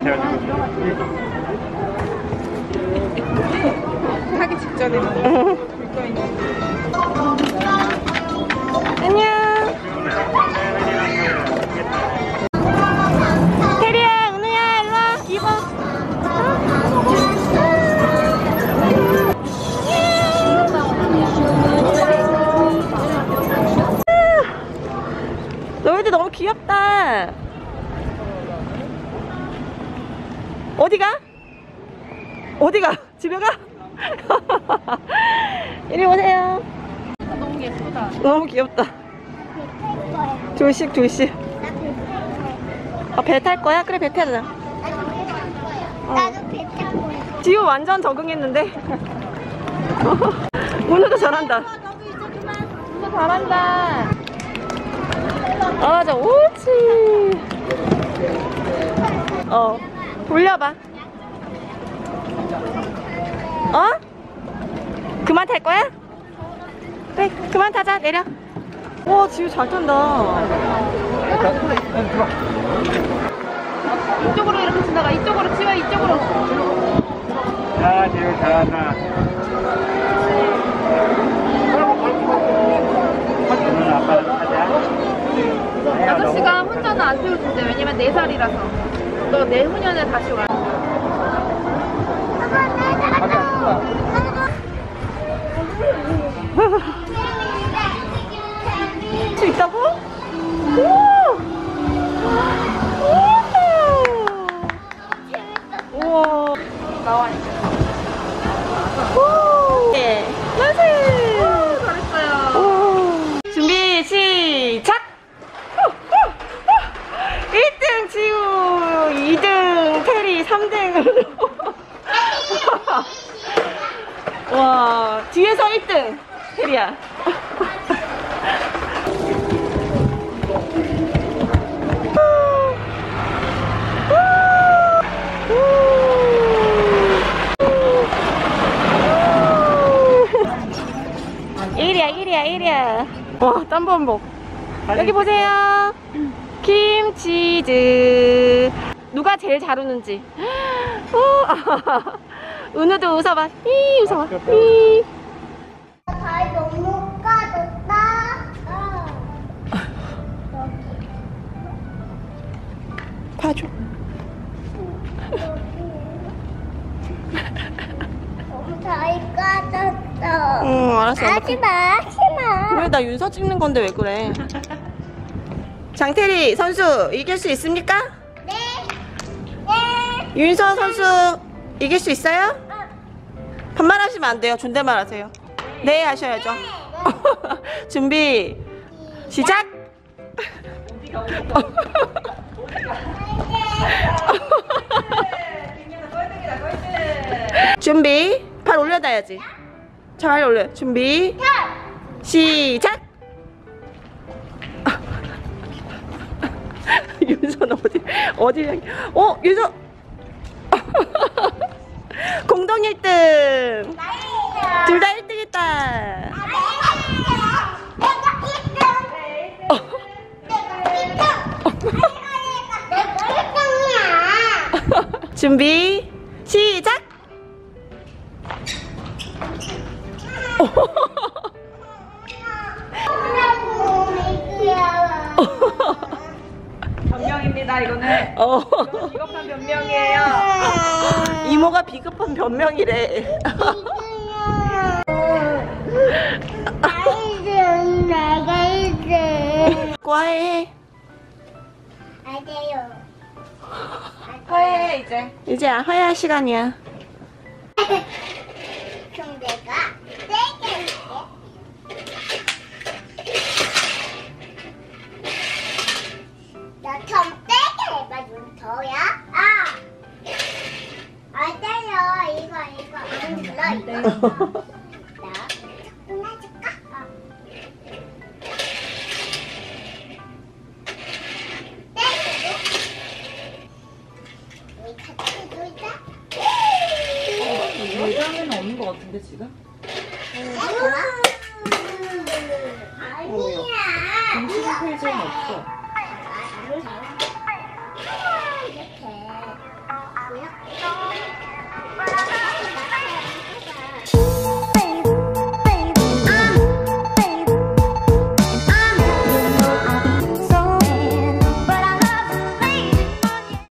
하기 직전에 안녕. 테리야, 은우야, 일로와. 입어. 너희들 너무 귀엽다. 어디가? 어디가? 집에 가? 이리 오세요. 너무 예쁘다. 너무 귀엽다. 조식 조식. 배 탈 거야? 그래, 배 타자. 나도 배 탈 거야. 지우 완전 적응했는데. 오늘도 잘한다. 너무 잘한다. 아, 맞아. 옳지. 돌려봐. 그만 탈 거야? 그래, 그만 타자. 내려. 와, 지우 잘 탄다. 이쪽으로 이렇게 지나가. 이쪽으로 치워. 이쪽으로. 야, 지우 잘한다. 오늘 아빠는 타자. 아저씨가 혼자는 안 태워준대. 왜냐면 4살이라서. 너 내후년에 다시 와. 수 있다고? 우와. 나와. 네. 만세. 잘했어요. 준비 시작. 1등 지우, 2등 테리, 3등 와, 뒤에서 1등 테리야. 일이야. 와, 땀범벅. 여기 보세요. 김치즈. 누가 제일 잘 우는지. 은우도 웃어봐. 웃어봐. 발 너무 까졌다. 봐줘. 너무 잘 까졌어. 응, 알았어. 하지마. 왜 나 윤서 찍는 건데 왜 그래? 장태리 선수 이길 수 있습니까? 네. 윤서 선수 이길 수 있어요? 반말하시면 안 돼요. 존댓말 하세요. 네 하셔야죠. 준비 시작. 준비. 발 올려놔야지. 자, 발 올려. 준비 시작. 윤서는 어디 윤서 공동 1등. 둘 다 1등 했다. 준비 시작. 변명입니다. 이거는 비겁한 변명이에요. 이모가 비급한 변명이래. 과해. 화해 이제. 이제 화해할 시간이야. 그럼 내가 세게 할게. 나 좀 세게 해봐. 좀 더야. 안 때려. 이거 안 눌러. 이거. 나 조금 해줄까? 우리 같이 놀자. 여장에는 없는 것 같은데 지금? 아니야. 공식 페이지에는 없어. 잘한다.